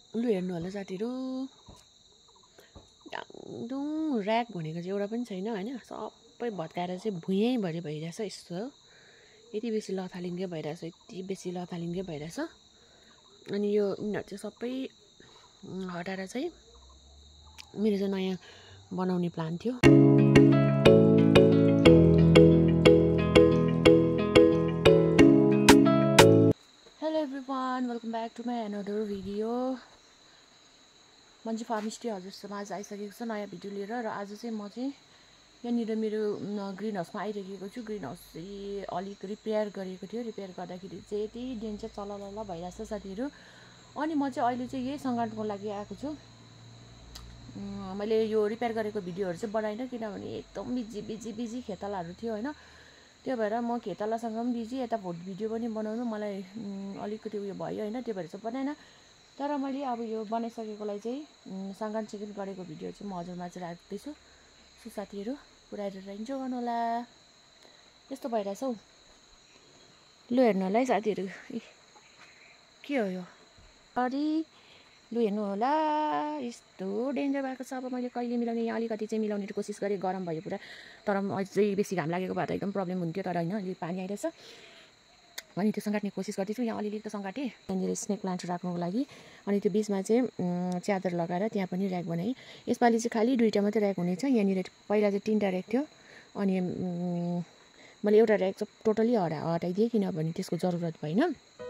लु हेर्नु होला साथीहरु डाङडुङ र्याक भनेको चाहिँ एउटा पनि छैन हैन सबै भत्काएर चाहिँ भुइँभरि भइरहेछ यस्तो यति बेसी लथालिङ्गै भइरहेछ यति बेसी लथालिङ्गै भइरहेछ अनि यो यिनीहरु चाहिँ सबै हटाएर चाहिँ मेरो चाहिँ नयाँ बनाउने प्लान थियो hello everyone welcome back to my another video मन्जी फार्मिस्टी हजुरसँग आज आइसकेको छ नयाँ भिडियो लिएर र आज चाहिँ म चाहिँ यहाँनिर मेरो ग्रिन हाउसमा आइरहेको छु ग्रिन हाउस चाहिँ अलिक रिपेयर गरेको थियो रिपेयर गर्दाखेरि चाहिँ यति डेन्जर चललल भइरहेछ साथीहरु अनि म चाहिँ अहिले चाहिँ यही सङ्घार्नको लागि आएको छु मैले यो रिपेयर गरेको भिडियोहरु चाहिँ बनाइन किनभने एकदम बिजी खेतालाहरु थियो हैन त्यो भएर म खेतालासँग पनि बिजी यता फोटो भिडियो पनि बनाउनु मलाई अलिकति उयो भयो हैन त्यो भएर चाहिँ बनाइन तर मैले अब यो बनाइसकेकोलाई चाहिँ सङ्घार चेकिङ गरेको भिडियो चाहिँ म हजुरमा चाहिँ राख्दैछु सो साथीहरु पुरा हेरेर इन्जोय गर्नु होला यस्तो भइरहेछ हौ लु हेर्नु होला है साथीहरु के हो यो अरे लु हेर्नु होला यस्तो डेन्जर भएको छ अब मैले कहिले मिलाउने अलिकति चाहिँ मिलाउने कोसिस गरेँ गरम भयो पुरा तर अझै बेसी घाम लागेको भए त एकदम प्रब्लम हुन्थ्यो तर हैन अलि पानी आइरहेछ अनि त्यो सङ्गाट्ने कोसिस गर्दैछु यहाँ अलिअलि त सङ्गाटेँ यहाँनिर स्नेक प्लान्ट राख्नुको लागि अनि त्यो बिचमा चाहिँ च्यादर लगाएर त्यहाँ पनि र्याक बनाएँ यसपालि चाहिँ खालि दुईटा मात्रै र्याक हुनेछ यहाँनिर पहिला चाहिँ 3टा र्याक थियो अनि मैले एउटा र्याक चाहिँ टोटली हटाइदिएँ किनभने त्यसको जरुरत भएन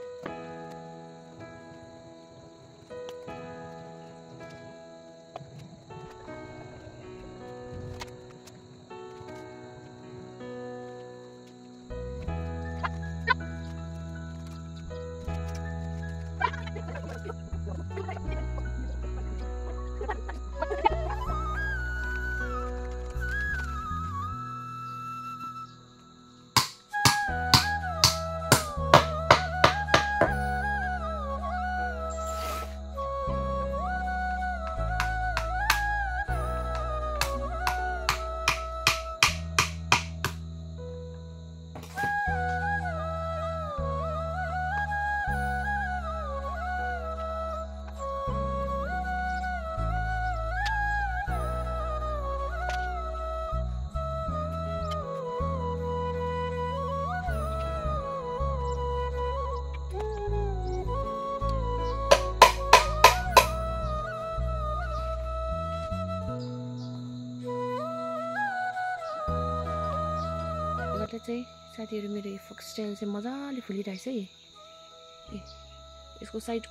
चाहिँ साथीहरु मेरो फोक स्टाइल चाहिँ मजाले फुलिरहेछ है यसको साइडको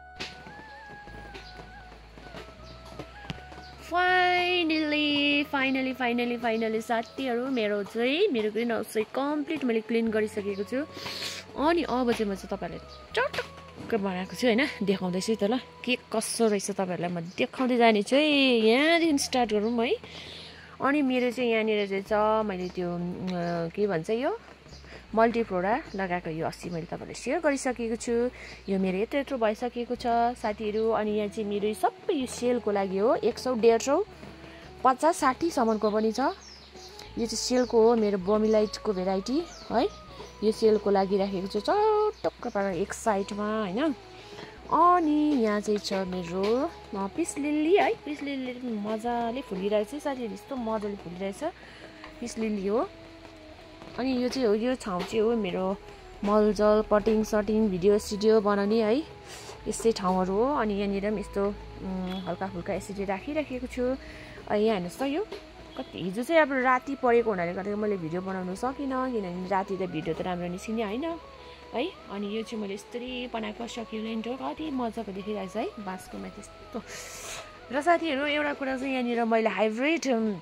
फाइनली साथीहरु मेरो ग्रिन हाउस चाहिँ कम्प्लिट मैले क्लिन गरिसकेको छु अनि अब चाहिँ म चाहिँ तपाईहरुलाई चटक्क बनाएको छु हैन देखाउँदैछु त ल के कसो रहेछ तपाईहरुलाई म देखाउँदै जाने छु है यहाँदेखि स्टार्ट गरौँ है अनि मेरो चाहिँ यहाँनिर चाहिँ छ मैले त्यो के भन्छ यो मल्टिफ्लोरा लगाएको यो अस्ति मैले तपाईहरुलाई शेयर गरिसकेको छु यो मेरो यत्रो भइसकेको छ साथीहरु अनि यहाँ चाहिँ मेरो सबै यो सेलको लागि हो 100 150 50 60 सम्मको पनि छ यो चाहिँ सेलको हो मेरो बोमिलाइटको भेराइटी है यो सेलको लागि राखेको छु चटक्क पारेर एक साइडमा हैन अनि यहाँ चाहिँ छ मेरो पिस लिली है पिस लिली मजाले फुलिरहेछ साथीहरु यस्तो मजाले फुलिरहेछ पिस लिली हो अनि यो चाहिँ हो यो ठाउँ चाहिँ हो मेरो मलजल पटिङ सटिङ भिडियो सिडियो बनाउने है यस्तै ठाउँहरु हो अनि यहाँनिर पनि यस्तो हल्का फुल्का यसरी राखिराखेको छु यहाँ हेर्नुस् त यो कति हिजो चाहिँ अब राति परेको हुनाले गर्दा मैले भिडियो बनाउन सकिनँ किनभने राति त भिडियो त राम्रो निस्किने हैन है अनि यो चाहिँ मैले यस्तरी बनाएको सक्युलेन्ट हो कति मजाको देखिरहेछ है बाँसकोमा त्यस्तो र साथीहरु एउटा कुरा चाहिँ यहाँनिर मैले हाइब्रिड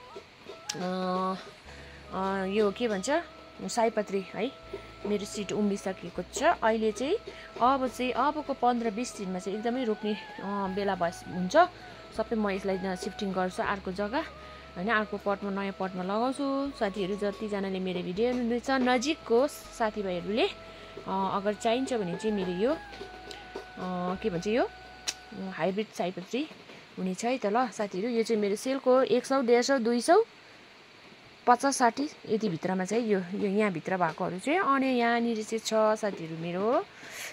यो के भन्छ सयपत्री है मेरो सिड उम्बिसकेको छ अहिले चाहिँ अबको 15-20 दिनमा चाहिँ एकदमै रोप्ने बेला हुन्छ सबै म यसलाई शिफ्टिङ गर्छु अर्को जग्गा हैन अर्को पटमा नयाँ पटमा लगाउँछु साथीहरु जति जनाले मेरो भिडियो हेर्नुहुन्छ नजिकको साथीभाइहरुले अगर चाहिन्छ भने चाहिँ मेरो यो के भन्छ यो हाइब्रिड सयपत्री हुनेछ है त ल साथीहरु यो चाहिँ मेरो सेलको 100 150 200 50-60 यति भित्रमा चाहिँ यो यहाँ भित्र भएकोहरु चाहिँ अनि यहाँनिर चाहिँ छ साथीहरु मेरो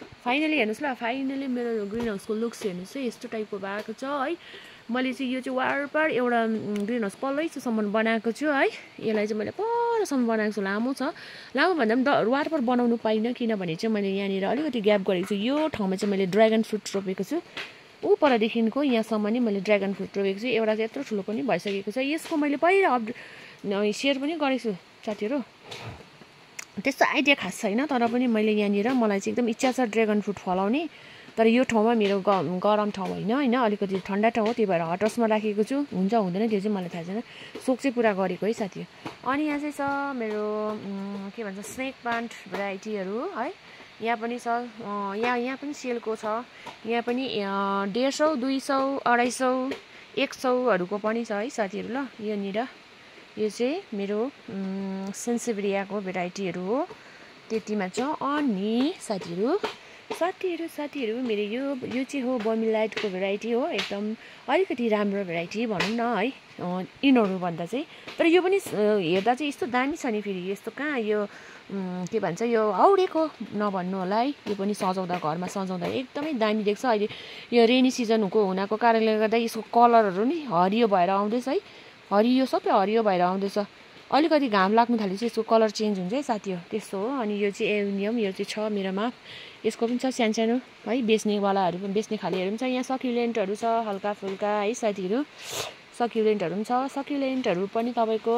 फाइनली हेर्नुहोस् ल, फाइनली मेरो ग्रिन हाउसको लुक्स हेर्नुहोस् है, यस्तो टाइपको भएको छ है। मैले चाहिँ यो चाहिँ वारपार एउटा ग्रिन हाउस पल्लैसम्म बनाएको छु है। यसलाई चाहिँ मैले परसम्म बनाएको छु, लामो छ, लामो भन्दा पनि वारपार बनाउनु पाइनँ किनभने चाहिँ मैले यहाँनिर अलिकति ग्याप गरेको छु। यो ठाउँमा चाहिँ मैले ड्र्यागन फ्रुट रोपेको छु, ऊ परदेखिको यहाँसम्म नि मैले ड्र्यागन फ्रुट रोपेको छु। एउटा चाहिँ यत्रो ठुलो पनि भइसकेको छ। यसको मैले पहिला सेयर पनि गरेको छु साथीहरू, त्यस्तो आइडिया खास छैन, तर पनि मैले यहाँनिर मलाई चाहिँ एकदम इच्छा छ ड्र्यागन फ्रुट फलाउने। तर यो ठाउँमा मेरो गरम ठाउँ होइन अलिकति ठन्डा ठाउँ हो, त्यही भएर हट हाउसमा राखेको छु। हुन्छ हुँदैन त्यो चाहिँ मलाई थाहा छैन, सोख चाहिँ पुरा गरेको है साथी। अनि यहाँ चाहिँ छ मेरो के भन्छ स्नेक प्लान्ट भेराइटीहरू है। यहाँ पनि छ, यहाँ पनि सेलको छ। यहाँ पनि 150, 200, 250, 100हरूको पनि छ है साथीहरू। ल यहाँनिर यो चाहिँ मेरो सेन्सिभेरियाको भेराइटीहरू हो, त्यतिमा छ। अनि साथीहरू मेरो यो चाहिँ हो बर्मिलाइटको भेराइटी हो, एकदम अलिकति राम्रो भेराइटी भनौँ न है यिनीहरूभन्दा चाहिँ। तर यो पनि हेर्दा चाहिँ यस्तो दामी छ नि, फेरि यस्तो कहाँ यो के भन्छ यो हाउडेको नभन्नु होला है। यो पनि सजाउँदा घरमा सजाउँदा एकदमै दामी देख्छ। अहिले यो रेनी सिजनको हुनाको कारणले गर्दा यसको कलरहरू नि हरियो भएर आउँदैछ है, हरियो सबै हरियो भएर आउँदैछ। अलिकति घाम लाग्नु थालेपछि यसको कलर चेन्ज हुन्छ है साथी हो, त्यस्तो हो। अनि यो चाहिँ एल्युमिनियम, यो चाहिँ छ मेरोमा, यसको पनि छ सानो है, बेच्नेवालाहरू पनि बेच्ने खालेहरू पनि छ। यहाँ सक्युलेन्टहरू छ हल्का फुल्का है साथीहरू, सक्युलेन्टहरू पनि छ। सक्युलेन्टहरू पनि तपाईँको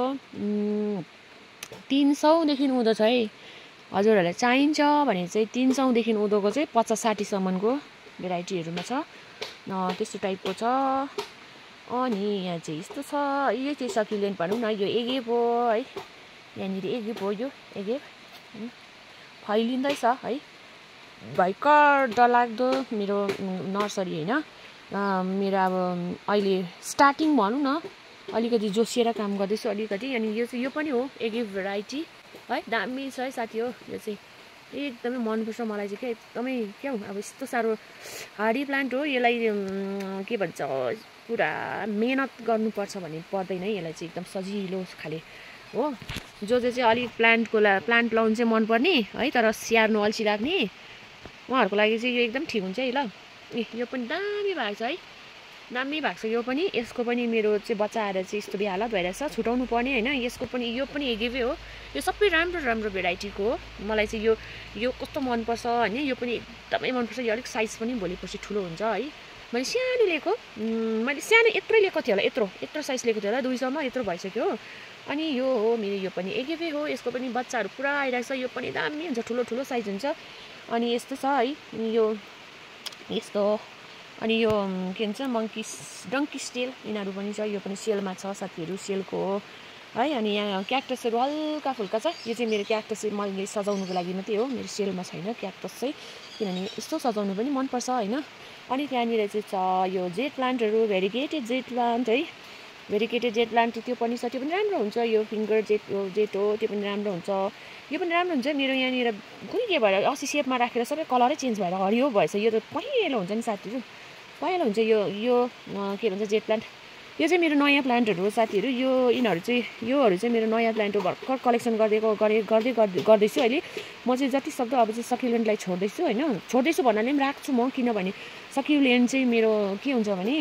300देखि उँधो छ है। हजुरहरूलाई चाहिन्छ भने चाहिँ 300देखि उँधोको चाहिँ 50-60सम्मको भेराइटीहरूमा छ, त्यस्तो टाइपको छ। अनि यहाँ चाहिँ यस्तो छ, यो चाहिँ सक्युलेन्ट भनौँ न, यो एगेप हो है। यहाँनिर एगेप हो, यो एगेप फैलिँदैछ है, भयङ्कर डरलाग्दो मेरो नर्सरी होइन, मेरो अब अहिले स्टार्टिङ भनौँ न, अलिकति जोसिएर काम गर्दैछु अलिकति। अनि यो पनि हो एगेप भेराइटी है, दामी छ है साथी हो। यो चाहिँ एकदमै मनपर्छ मलाई चाहिँ, क्या एकदमै क्या हो अब यस्तो साह्रो हार्डी प्लान्ट हो। यसलाई के भन्छ पुरा मेहनत गर्नुपर्छ भने पर्दैन है, यसलाई चाहिँ एकदम सजिलो खाले हो। जो चाहिँ अलिक प्लान्ट लाउनु चाहिँ मनपर्ने है, तर स्याहार्नु अल्छी लाग्ने उहाँहरूको लागि चाहिँ यो एकदम ठिक हुन्छ है। ल यो पनि दामी भएको छ है, दामी भएको छ। यो पनि यसको पनि मेरो चाहिँ बच्चा आएर चाहिँ यस्तो हालत भइरहेछ, छुटाउनु पर्ने होइन। यसको पनि यो पनि एगेभै हो, यो सबै राम्रो भेराइटीको हो। मलाई चाहिँ यो कस्तो मनपर्छ होइन, यो पनि एकदमै मनपर्छ। यो अलिक साइज पनि भोलि पर्सि ठुलो हुन्छ है। मैले सानो लिएको, मैले सानो यत्रो लिएको थिएँ होला, यत्रो साइज लिएको थिएँ होला, 200मा यत्रो भइसक्यो हो। अनि यो हो मेरो, यो पनि एगेभै हो, यसको पनि बच्चाहरू पुरा आइरहेको छ। यो पनि दामी हुन्छ, ठुलो साइज हुन्छ। अनि यस्तो छ है यो यस्तो। अनि यो के भन्छ डङ्की स्टेल यिनीहरू पनि छ, यो पनि सेलमा छ साथीहरू, सेलको हो है। अनि यहाँ क्याक्टसहरू हल्का फुल्का छ, यो चाहिँ मेरो क्याक्टस मैले सजाउनुको लागि मात्रै हो, मेरो सेलमा छैन क्याक्टस चाहिँ, किनभने यस्तो सजाउनु पनि मनपर्छ होइन। अनि त्यहाँनिर चाहिँ छ यो जेट प्लान्टहरू, भेरिगेटेड जेट प्लान्ट है, भेरिगेटेड जेट प्लान्ट त्यो पनि छ, त्यो पनि राम्रो हुन्छ। यो फिङ्गर जेट हो, त्यो पनि राम्रो हुन्छ, यो पनि राम्रो हुन्छ। मेरो यहाँनिर कुनै के भएर 80 सेपमा राखेर सबै कलरै चेन्ज भएर हरियो भएछ। यो त पहेँलो हुन्छ नि साथीहरू, पहेँलो हुन्छ यो के भन्छ जेट प्लान्ट। यो चाहिँ मेरो नयाँ प्लान्टहरू हो साथीहरू। योहरू चाहिँ मेरो नयाँ प्लान्ट हो, भर्खर कलेक्सन गर्दैछु अहिले। म चाहिँ जति सक्दो अब चाहिँ सक्युलेन्टलाई छोड्दैछु होइन, छोड्दैछु भन्नाले पनि राख्छु म, किनभने सक्युलेन्ट चाहिँ मेरो के हुन्छ भने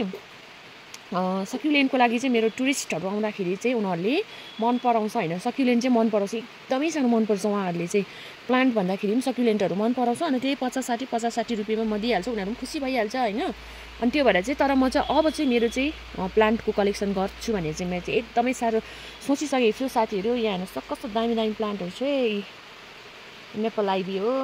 सक्युलेन्टको लागि चाहिँ मेरो टुरिस्टहरू आउँदाखेरि चाहिँ उनीहरूले मन पराउँछ होइन, सक्युलेन्ट चाहिँ मन पराउँछ, एकदमै सानो मनपर्छ उहाँहरूले चाहिँ। प्लान्ट भन्दाखेरि पनि सक्युलेन्टहरू मन पराउँछ। अनि त्यही 50-60 रुपियाँमा म दिइहाल्छु, उनीहरू पनि खुसी भइहाल्छ होइन। अनि त्यो भएर चाहिँ, तर म चाहिँ अब चाहिँ मेरो चाहिँ प्लान्टको कलेक्सन गर्छु भने चाहिँ मैले चाहिँ एकदमै साह्रो सोचिसकेको छु साथीहरू। यहाँ हेर्नुहोस् कस्तो दामी प्लान्टहरू छ है, मेपल आइभी हो,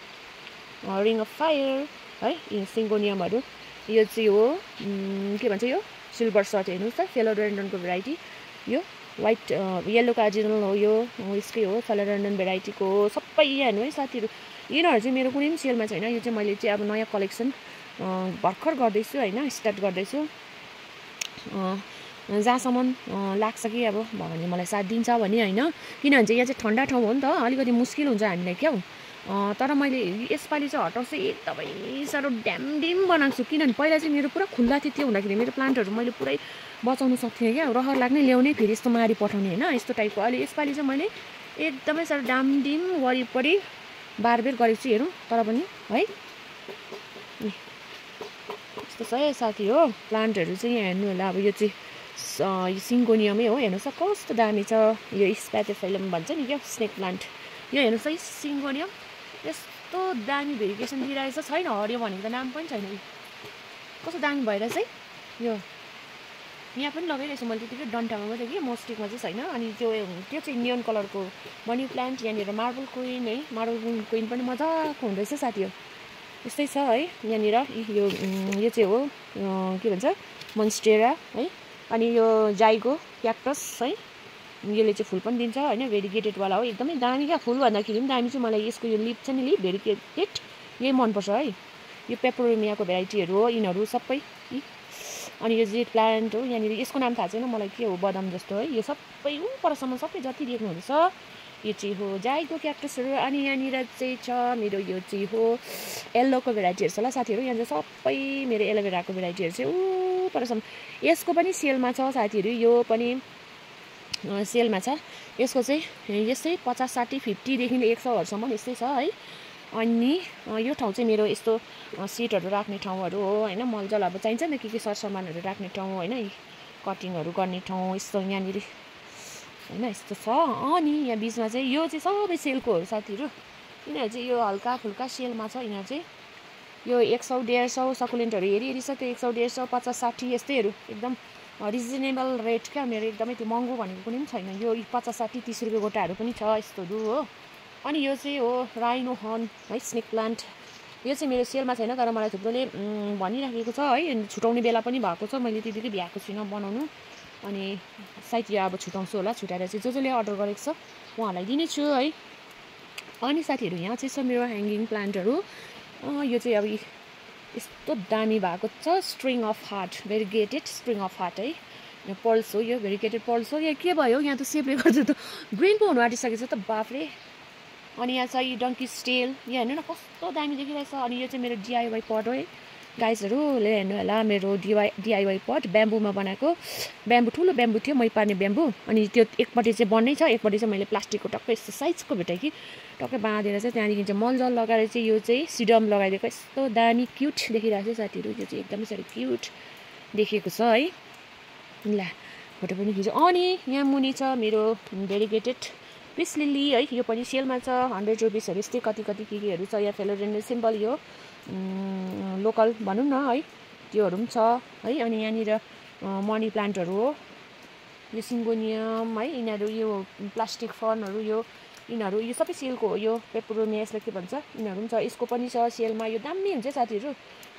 रिङ अफ फायर है, सिङ्गोनियमहरू। यो चाहिँ हो के भन्छ यो सिल्भर सर्ट, हेर्नुहोस् त फेलोडेन्ड्रनको भेराइटी, यो वाइट येल्लो कार्डिनल हो, यो यसकै हो फेलोडेन्ड्रन भेराइटीको हो। सबै हेर्नु है साथीहरू, यिनीहरू चाहिँ मेरो कुनै पनि सेलमा छैन। यो चाहिँ मैले चाहिँ अब नयाँ कलेक्सन भर्खर गर्दैछु होइन, स्टार्ट गर्दैछु। जहाँसम्म लाग्छ कि अब भगवान्ले मलाई साथ दिन्छ भने होइन, किनभने चाहिँ यहाँ चाहिँ ठन्डा ठाउँ हो नि त, अलिकति मुस्किल हुन्छ हामीलाई क्या हो। तर मैले यसपालि चाहिँ हट हाउस चाहिँ एकदमै साह्रो ड्याम बनाएको छु, किनभने पहिला चाहिँ मेरो पुरा खुल्ला थियो। त्यो हुँदाखेरि मेरो प्लान्टहरू मैले पुरै बचाउनु सक्थेँ क्या, रहर लाग्ने ल्याउने फेरि यस्तो मारी पठाउने होइन, यस्तो टाइपको। अहिले यसपालि चाहिँ मैले एकदमै साह्रो डामडिम वरिपरि बारबेर गरेको छु हेरौँ, तर पनि है यस्तो छ है साथी हो प्लान्टहरू चाहिँ यहाँ हेर्नु होला अब यो चाहिँ सिङ्गोनियमै हो हेर्नुहोस् कस्तो दामी छ यो स्प्याथोफिलम भन्छ नि क्या स्नेक प्लान्ट यो हेर्नुहोस् है सिङ्गोनियम यस्तो दामी भेरिगेसन दिइरहेछ छैन हरियो भनेको त नाम पनि छैन कस्तो दामी भइरहेछ है यो यहाँ पनि लगाइरहेछु मैले त्यतिकै डन्ठामा मात्रै कि मोस्टिकमा चाहिँ छैन अनि त्यो चाहिँ नियन कलरको मनी प्लान्ट यहाँनिर मार्बल क्विन है मार्बल क्विन पनि मजाको हुँदैछ साथी हो यस्तै छ है यहाँनिर यो चाहिँ हो के भन्छ मोन्स्टेरा है अनि यो जाइगो क्याक्टस है यसले चाहिँ फुल पनि दिन्छ होइन भेरिगेटेडवाला हो एकदमै दामी क्या फुल भन्दाखेरि पनि दामी चाहिँ मलाई यसको यो लिप छ नि लिप भेरिगेटेड यही मनपर्छ है यो पेपरोमियाको भेराइटीहरू हो यिनीहरू सबै अनि यो जेट प्लान्ट हो यहाँनिर यसको नाम थाहा छैन मलाई के हो बदाम जस्तो है यो सबै परसम्म सबै जति देख्नुहुँदैछ यो चाहिँ हो जाइगो क्याक्टसहरू अनि यहाँनिर चाहिँ छ मेरो यो चाहिँ हो येल्लोको भेराइटीहरू छ ल साथीहरू यहाँ चाहिँ सबै मेरो एलोभेराको भेराइटीहरू चाहिँ परसम्म यसको पनि सेलमा छ साथीहरू यो पनि सेलमा छ यसको चाहिँ यस्तै 50 60 50देखि 100हरुसम्म यस्तै छ है अनि यो ठाउँ चाहिँ मेरो यस्तो सिटहरू राख्ने ठाउँहरू हो हैन मलजल अब चाहिन्छ नि के सरसामानहरू राख्ने ठाउँ हैन कटिङहरू गर्ने ठाउँ यस्तो यहाँनिर हैन यस्तो छ अनि यहाँ बीचमा चाहिँ यो चाहिँ सबै सेलको हो साथीहरू यिनीहरू चाहिँ यो हल्का फुल्का सेलमा छ यिनीहरू चाहिँ यो 100 150 सकुलेन्टहरू हेरी छ त्यो 100 150 50 60 यस्तैहरू एकदम रिजनेबल रेट क्या मेरो एकदमै त्यो महँगो भनेको कुनै पनि छैन यो 50 60 30 रुपैयाँ गोटाहरू पनि छ यस्तोहरू हो अनि यो चाहिँ हो राइनो हर्न है स्नेक प्लान्ट यो चाहिँ मेरो सेलमा छैन तर मलाई थुप्रोले भनिराखेको छ है छुटाउने बेला पनि भएको छ मैले त्यतिकै भ्याएको छुइनँ बनाउनु अनि सायद यो अब छुटाउँछु होला छुटाएर चाहिँ जसले अर्डर गरेको छ उहाँलाई दिनेछु है अनि साथीहरू यहाँ चाहिँ छ मेरो ह्याङ्गिङ प्लान्टहरू यो चाहिँ अब यस्तो दामी भएको छ string of heart variegated string of heart है यो पर्ल्स हो यो भेरिगेटेड पर्ल्स हो यहाँ के भयो यहाँ त सेपले गर्दा त ग्रिन पो हुनु आँटिसकेको छ त बाफ्रे अनि यहाँ छ डङ्की स्टेल यहाँ हेर्नु न कस्तो दामी देखिरहेछ अनि यो चाहिँ मेरो डिआइवाई पट हो है गाइजहरूले हेर्नु होला मेरो डिआइवाई पट ब्याम्बुमा बनाएको ब्याम्बु ठुलो ब्याम्बु थियो मै पार्ने ब्याम्बु अनि त्यो एकपट्टि चाहिँ बन्नै छ एकपट्टि चाहिँ मैले प्लास्टिकको टक्कै यस्तो साइजको भेटाएँ कि टक्कै बाँधेर चाहिँ त्यहाँदेखि चाहिँ मलजल लगाएर चाहिँ यो चाहिँ सिडम लगाइदिएको यस्तो दामी क्युट देखिरहेको छ साथीहरू यो चाहिँ एकदमै साह्रो क्युट देखिएको छ है ल फोटो पनि खिच्यो अनि यहाँ मुनि छ मेरो भेरिगेटेड पिस लिली है यो पनि सेलमा छ 100 रुपिसहरू यस्तै कति केहरू छ यहाँ फेलोडेन्ड्रन सिम्बल यो लोकल भनौँ न है त्योहरू पनि छ है अनि यहाँनिर मनी प्लान्टहरू हो यो सिङ्गोनियम है यिनीहरू यो प्लास्टिक फर्नहरू यिनीहरू यो सबै सेलको हो यो पेपरोमिया यसलाई के भन्छ यिनीहरू पनि छ यसको पनि छ सेलमा यो दामी हुन्छ साथीहरू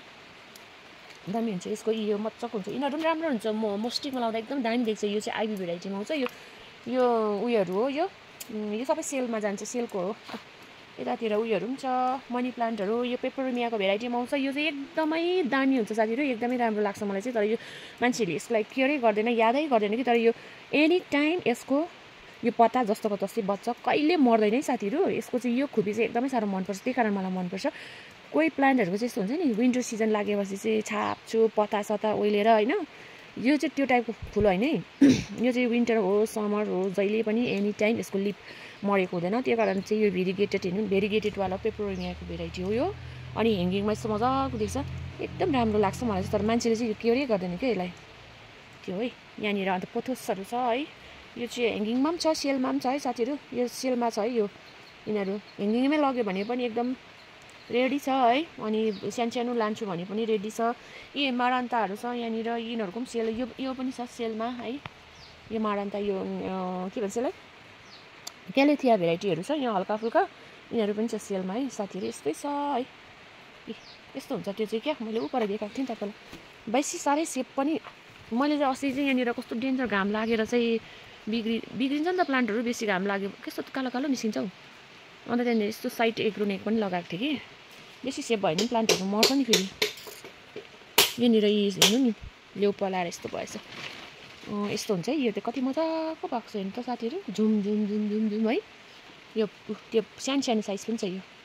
दामी हुन्छ यसको यो मजाको हुन्छ यिनीहरू पनि राम्रो हुन्छ मोस्टिकमा लाउँदा एकदम दामी देख्छ यो चाहिँ आइबी भेराइटीमा आउँछ यो उयोहरू हो यो सबै सेलमा जान्छ सेलको हो यतातिर उयोहरू पनि छ मनी प्लान्टहरू यो पेपरोमियाको भेराइटीमा आउँछ यो चाहिँ एकदमै दामी हुन्छ साथीहरू एकदमै राम्रो लाग्छ मलाई चाहिँ तर यो मान्छेहरूले यसलाई केयरै गर्दैन यादै गर्दैन कि तर यो एनी टाइम यसको यो पत्ता जस्तोको तस्तै बच्छ कहिले मर्दैन है साथीहरू यसको चाहिँ यो खुबी चाहिँ एकदमै साह्रो मनपर्छ त्यही कारण मलाई मनपर्छ कोही प्लान्टहरूको चाहिँ यस्तो हुन्छ नि विन्टर सिजन लागेपछि चाहिँ छाप्छु पत्ता सत्ता ओइलेर होइन यो चाहिँ त्यो टाइपको फुल होइन है यो चाहिँ विन्टर हो समर हो जहिले पनि एनी टाइम यसको लिप मरेको हुँदैन त्यो कारण चाहिँ यो भेरिगेटेडवाला पेपरोमियाको भेराइटी हो यो अनि ह्याङ्गिङमा यस्तो मजाको देख्छ एकदम राम्रो लाग्छ मलाई चाहिँ तर मान्छेले चाहिँ यो केयरै गर्दैन क्या यसलाई त्यो है यहाँनिर अन्त पोथोसहरू छ है यो चाहिँ ह्याङ्गिङमा पनि छ सेलमा पनि छ है साथीहरू यो सेलमा छ है यो यिनीहरू ह्याङ्गिङमै लग्यो भने पनि एकदम रेडी छ है अनि सानो लान्छु भने पनि रेडी छ यी मारान्ताहरू छ यहाँनिर यिनीहरूको पनि सेल यो पनि छ सेलमा है यो मारान्ता यो के भन्छ यसलाई क्यालेथिया भेराइटीहरू छ यहाँ हल्का फुल्का यिनीहरू पनि छ सेलमा है साथीहरू यस्तै छ है यस्तो हुन्छ त्यो चाहिँ क्या मैले उपर देखाएको थिएँ नि तपाईँलाई बेसी साह्रै सेप पनि मैले चाहिँ अस्ति चाहिँ यहाँनिर कस्तो डेन्जर घाम लागेर चाहिँ बिग्रिन्छ नि त प्लान्टहरू बेसी घाम लाग्यो कस्तो कालो कालो निस्किन्छ हौ अन्त त्यहाँनिर यस्तो साइड एग्रोनेक पनि लगाएको थिएँ कि बेसी सेप भयो भने प्लान्टहरू मर्छ नि फेरि यहाँनिर हेर्नु नि लेउ पलाएर यस्तो भएछ यस्तो हुन्छ है यो त कति मजाको भएको छ हेर्नु त साथीहरू झुम झुम झुम झुम झुम है यो त्यो सानो साइज पनि छ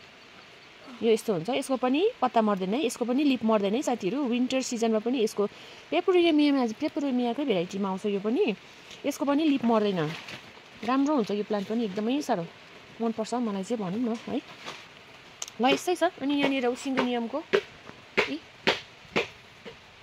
यो यस्तो हुन्छ यसको पनि पत्ता मर्दैन यसको पनि लिप मर्दैन है साथीहरू विन्टर सिजनमा पनि यसको पेपरोमियाकै भेराइटीमा आउँछ यो पनि यसको पनि लिप मर्दैन राम्रो हुन्छ यो प्लान्ट पनि एकदमै साह्रो मनपर्छ मलाई चाहिँ भनौँ न है ल यस्तै छ अनि यहाँनिर सिङ्गोनियमको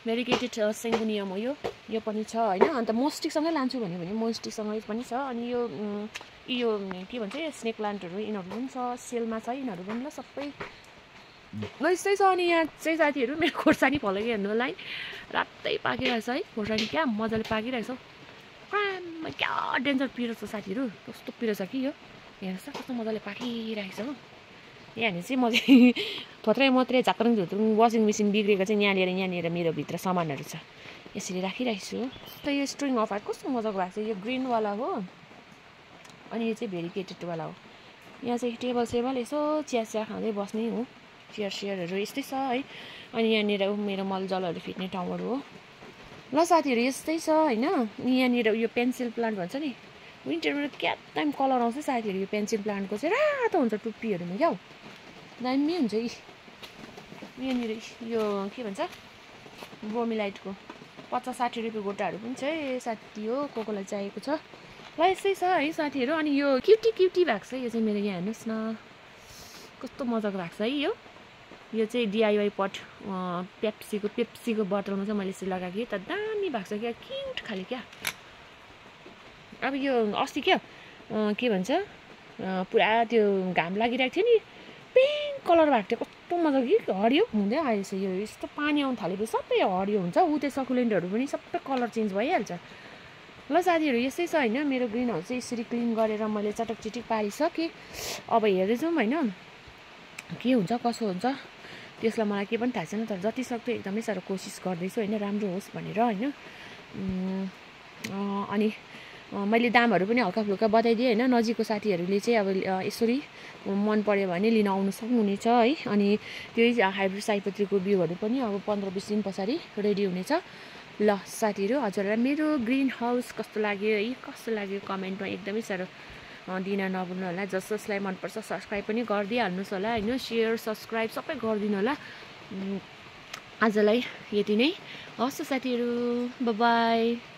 भेरिगेटेड सेङ्गुनियम हो यो पनि छ होइन। अन्त मोस्टिकसँगै लान्छु भन्यो भने मोस्टिकसँगै पनि छ। अनि यो के भन्छ स्नेक प्लान्टहरू यिनीहरू पनि छ, सेलमा छ यिनीहरू पनि ल सबै यस्तै छ। अनि यहाँ चाहिँ साथीहरू मेरो खोर्सानी फलेको हेर्नु होला है, रातै पाकिरहेको छ है खोर्सानी, क्या मजाले पाकिरहेको छ। क्या डेन्जर पिरो छ साथीहरू, कस्तो पिरो छ कि यो हेर्नुहोस् त, कस्तो मजाले पाकिरहेको छ हो। यहाँनिर चाहिँ म चाहिँ थोत्रै मात्रै झात्रङ झुत्रुङ वासिङ मेसिन बिग्रेको चाहिँ यहाँनिर मेरो भित्र सामानहरू छ यसरी राखिरहेको छु। त यो स्ट्रिङ अफ आर्ट कस्तो मजाको भएको छ, यो ग्रिनवाला हो अनि यो चाहिँ भेरिगेटेडवाला हो। यहाँ चाहिँ टेबल सेबल यसो चिया खाँदै बस्ने हो, चेयरहरू यस्तै छ है। अनि यहाँनिर मेरो मलजलहरू फिट्ने ठाउँहरू हो ल साथीहरू, यस्तै छ होइन। यहाँनिर यो पेन्सिल प्लान्ट भन्छ नि, विन्टरमा क्या टाइम कलर आउँछ साथीहरू, यो पेन्सिल प्लान्टको चाहिँ रातो हुन्छ टुप्पीहरूमा क्या हो, दामी हुन्छ। यहाँनिर यो के भन्छ ब्रोमिलाइटको 50-60 रुपियाँ गोटाहरू पनि छ है साथी हो, कोलाई चाहिएको छ ल। यस्तै छ है साथीहरू। अनि यो क्युटी भएको छ यो चाहिँ मेरो, यहाँ हेर्नुहोस् न कस्तो मजाको भएको छ है यो चाहिँ DIY पट पेप्सीको बोतलमा चाहिँ मैले यसरी लगाएको थिएँ त, दामी भएको छ क्या, क्युट खाले क्या। अब यो अस्ति क्या के भन्छ पुरा त्यो घाम लागिरहेको थियो नि, पिङ्क कलर भएको थियो, कस्तो मजाको कि हरियो हुँदै आएछ। यो यस्तो पानी आउनु थालेपछि सबै हरियो हुन्छ, त्यो सकुलेन्टहरू पनि सबै कलर चेन्ज भइहाल्छ ल साथीहरू। यस्तै छ होइन, मेरो ग्रिन हाउस चाहिँ यसरी क्लिन गरेर मैले चटक पारिसकेँ। अब हेर्दै जाउँ होइन के हुन्छ कसो हुन्छ, त्यसलाई मलाई के पनि थाहा छैन, तर जति सक्दो एकदमै साह्रो कोसिस गर्दैछु होइन, राम्रो होस् भनेर होइन। अनि मैले दामहरू पनि हल्का फुल्का बताइदिएँ होइन, नजिकको साथीहरूले चाहिँ अब यसरी मन पऱ्यो भने लिन आउनु सक्नुहुनेछ है। अनि त्यही हाइब्रिड सयपत्रीको बिउहरू पनि अब 15-20 दिन पछाडि रेडी हुनेछ ल साथीहरू। हजुरलाई मेरो ग्रिन हाउस कस्तो लाग्यो है, कस्तो लाग्यो कमेन्टमा एकदमै साह्रो दिन नभुल्नु होला। जसलाई मनपर्छ सब्सक्राइब पनि गरिदिइहाल्नुहोस् होला होइन, सेयर सब्सक्राइब सबै गरिदिनु होला। आजलाई यति नै, हस् साथीहरू, बाई।